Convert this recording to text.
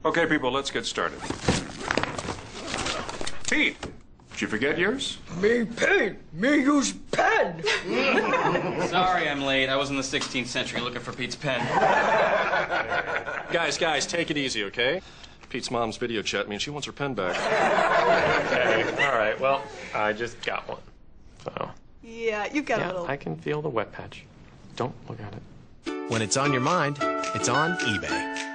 Okay, people, let's get started. Pete, did you forget yours? Me pen. Me use pen. Sorry I'm late. I was in the 16th century looking for Pete's pen. Guys, take it easy, okay? Pete's mom's video chat means she wants her pen back. Okay, all right. Well, I just got one. So. Yeah, you've got a little... I can feel the wet patch. Don't look at it. When it's on your mind, it's on eBay.